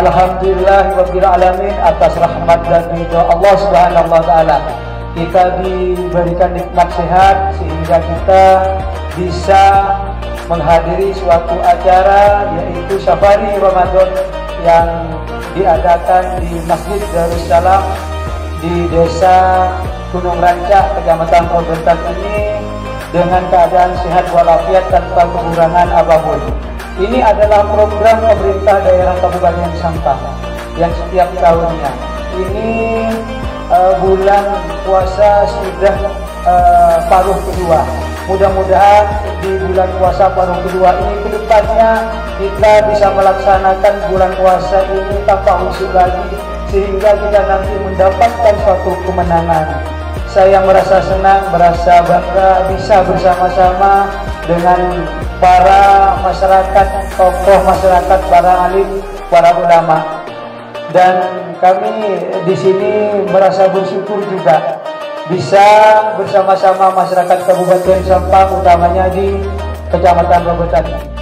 Alhamdulillahirabbil alamin, atas rahmat dan ridho Allah Subhanahu wa taala kita diberikan nikmat sehat sehingga kita bisa menghadiri suatu acara yaitu Safari Ramadan yang diadakan di Masjid Darussalam di Desa Gunung Rancak, Kecamatan Robertan ini dengan keadaan sehat walafiat tanpa kekurangan apapun. Ini adalah program pemerintah daerah Kabupaten Sampang yang setiap tahunnya. Ini bulan puasa sudah paruh kedua. Mudah-mudahan di bulan puasa paruh kedua ini kedepannya kita bisa melaksanakan bulan puasa ini tanpa khusyuk lagi, sehingga kita nanti mendapatkan suatu kemenangan. Saya merasa senang, merasa bangga bisa bersama-sama dengan para masyarakat, tokoh masyarakat, para alim, para ulama. Dan kami di sini merasa bersyukur juga bisa bersama-sama masyarakat Kabupaten Sampang, utamanya di Kecamatan Robertan.